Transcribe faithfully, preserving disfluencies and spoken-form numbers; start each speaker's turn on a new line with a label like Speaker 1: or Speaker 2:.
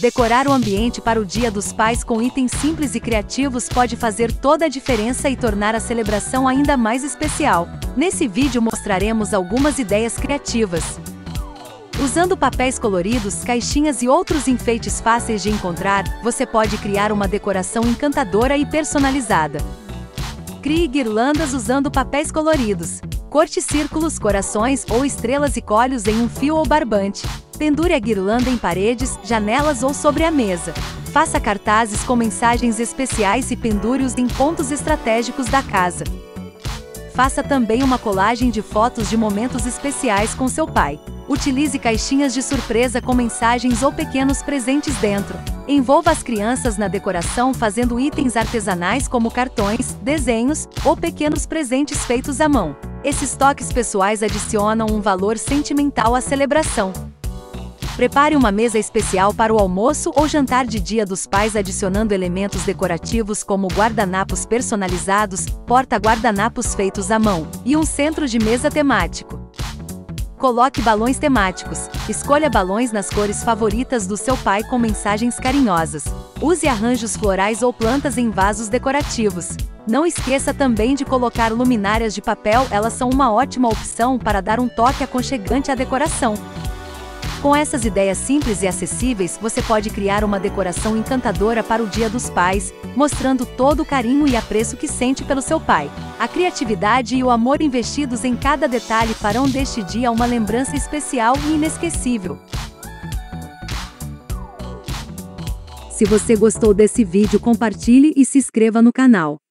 Speaker 1: Decorar o ambiente para o Dia dos Pais com itens simples e criativos pode fazer toda a diferença e tornar a celebração ainda mais especial. Nesse vídeo mostraremos algumas ideias criativas. Usando papéis coloridos, caixinhas e outros enfeites fáceis de encontrar, você pode criar uma decoração encantadora e personalizada. Crie guirlandas usando papéis coloridos. Corte círculos, corações ou estrelas e colhe-os em um fio ou barbante. Pendure a guirlanda em paredes, janelas ou sobre a mesa. Faça cartazes com mensagens especiais e pendure-os em pontos estratégicos da casa. Faça também uma colagem de fotos de momentos especiais com seu pai. Utilize caixinhas de surpresa com mensagens ou pequenos presentes dentro. Envolva as crianças na decoração fazendo itens artesanais como cartões, desenhos ou pequenos presentes feitos à mão. Esses toques pessoais adicionam um valor sentimental à celebração. Prepare uma mesa especial para o almoço ou jantar de Dia dos Pais adicionando elementos decorativos como guardanapos personalizados, porta-guardanapos feitos à mão, e um centro de mesa temático. Coloque balões temáticos. Escolha balões nas cores favoritas do seu pai com mensagens carinhosas. Use arranjos florais ou plantas em vasos decorativos. Não esqueça também de colocar luminárias de papel, elas são uma ótima opção para dar um toque aconchegante à decoração. Com essas ideias simples e acessíveis, você pode criar uma decoração encantadora para o Dia dos Pais, mostrando todo o carinho e apreço que sente pelo seu pai. A criatividade e o amor investidos em cada detalhe farão deste dia uma lembrança especial e inesquecível. Se você gostou desse vídeo, compartilhe e se inscreva no canal.